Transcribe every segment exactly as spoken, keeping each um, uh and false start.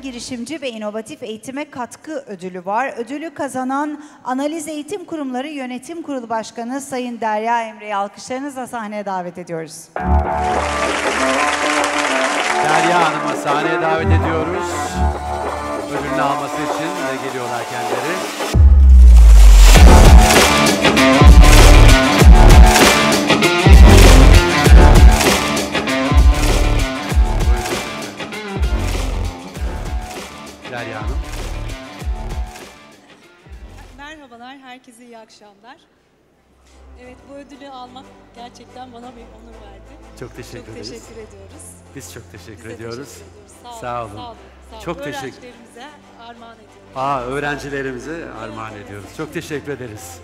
girişimci ve inovatif eğitime katkı ödülü var. Ödülü kazanan Analiz Eğitim Kurumları Yönetim Kurulu Başkanı Sayın Derya Emre'yi alkışlarınızla sahneye davet ediyoruz. Derya Hanım'ı sahneye davet ediyoruz. Ödülünü alması için de geliyorlar kendileri. Derya Hanım. Merhabalar, herkese iyi akşamlar. Evet, bu ödülü almak gerçekten bana bir onur verdi. Çok teşekkür Çok ederiz. teşekkür ediyoruz. Biz çok teşekkür Biz de ediyoruz. teşekkür ediyoruz. Sağ olun. Sağ olun. Sağ olun. Sağ olun. Çok teşekkür. Öğrencilerimize armağan ediyoruz. Aa, öğrencilerimize armağan ediyoruz. Çok teşekkür ederiz.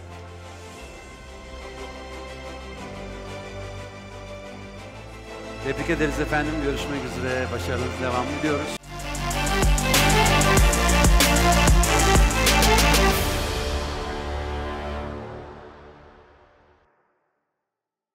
Tebrik ederiz efendim. Görüşmek üzere. Başarınız devam ediyoruz.